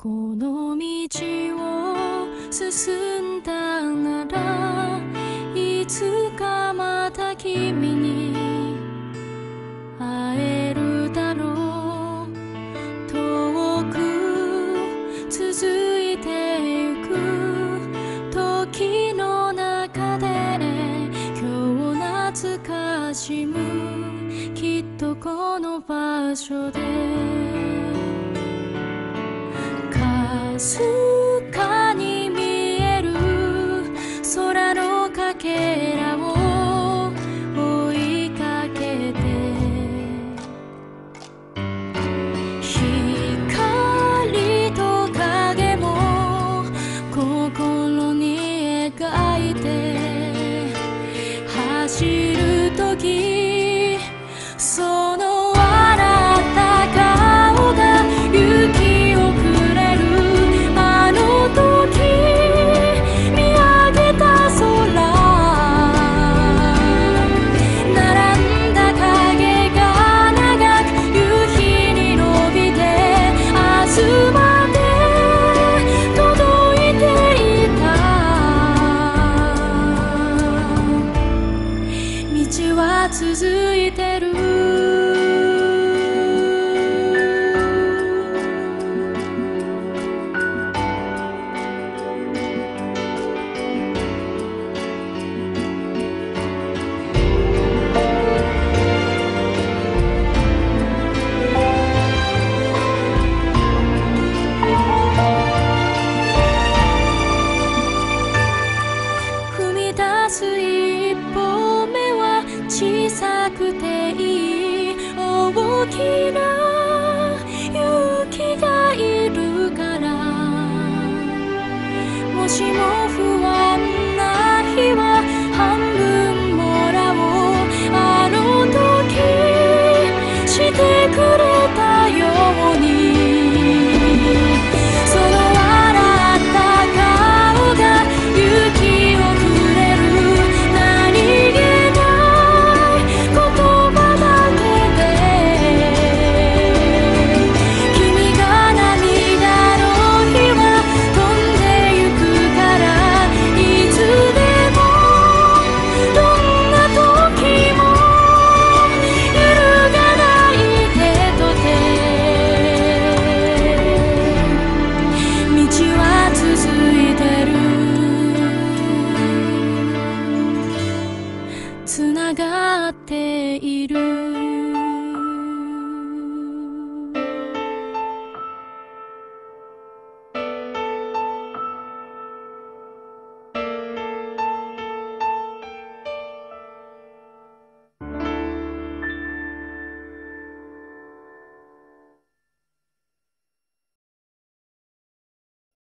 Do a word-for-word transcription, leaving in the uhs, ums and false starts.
この道を進んだならいつかまた君に会えるだろう。遠く続いてゆく時の中で今日懐かしむきっとこの場所でかすかに見える空のかけらを追いかけて光と影も心に描いて走る時その笑った顔が雪をくれるあの時見上げた空並んだ影が長く夕日に伸びて明日まで届いていた道は続いてる踏み出す一歩目は小さくていい大きな勇気がいるからもしも不安な日は半分もらおうあの時してくれたようにその笑った顔が勇気をくれる何気ない言葉だけで君が涙の日は飛んでゆくからいつでもどんな時も揺るがない手と手道は続いてるつながっている